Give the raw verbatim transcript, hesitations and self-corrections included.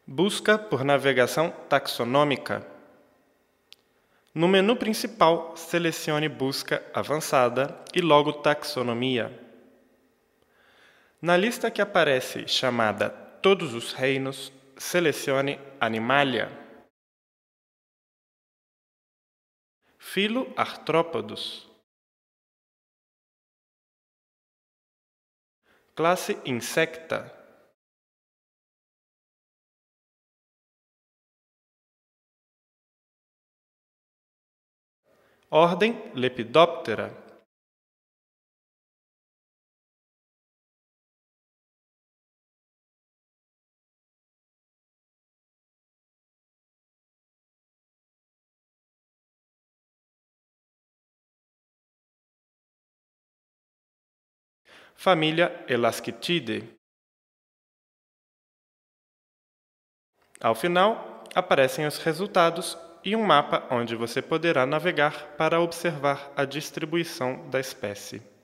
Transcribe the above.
Busca por navegação taxonômica. No menu principal, selecione Busca Avançada e logo Taxonomia. Na lista que aparece chamada Todos os Reinos, selecione Animalia. Filo Artrópodos. Classe Insecta. Ordem Lepidoptera. Família Elascitidae. Ao final, aparecem os resultados e um mapa onde você poderá navegar para observar a distribuição da espécie.